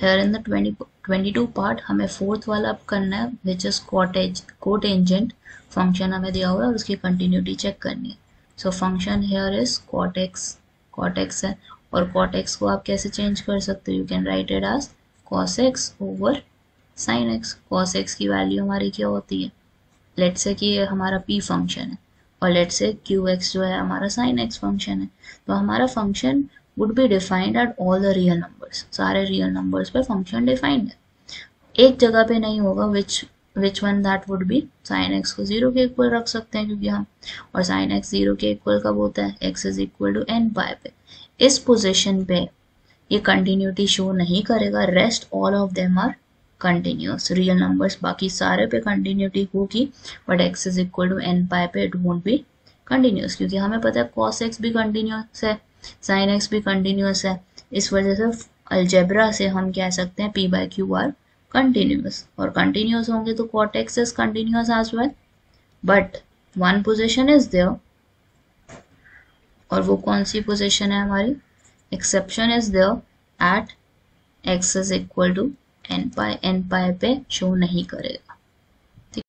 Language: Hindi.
here in the 22 पार्ट हमें फोर्थ वाला अब करना है विच इज कोटेंजेंट फंक्शन हमें दिया हुआ है और उसकी कंटिन्यूटी चेक करनी है. So function here is cot x है और cot x को आप कैसे चेंज कर सकते हो, you can write it as cos x over sin x. cos x की वैल्यू हमारी क्या होती है, लेट्स से कि ये हमारा p फंक्शन है और लेट्स से qx जो है हमारा sin x फंक्शन है. तो हमारा function would be defined at all the real numbers. सारे रियल नंबर्स पे फंक्शन डिफाइंड है. एक जगह पे नहीं होगा which one that would be, sin x को 0 के इक्वल रख सकते हैं क्योंकि हम, और sin x 0 के इक्वल कब होता है, x is equal to n pi पे. इस पोजीशन पे ये कंटिन्यूटी शो नहीं करेगा, rest all of them are continuous. Real numbers बाकी सारे पे कंटिन्यूटी होगी but x is equal to n pi पे इट वोंट बी कंटिन्यूस क्योंकि हमें पता है cos x भी कंटिन्यूस है, sin x भी कंटिन्यूस है. इस वजह से अलजेब्रा से हम कह सकते हैं p by q are continuous, और कंटिन्यूस होंगे तो cot x is continuous as well. But one position is there, और वो कौन सी पोजीशन है हमारी, exception is there at x is equal to n pi पे शो नहीं करेगा.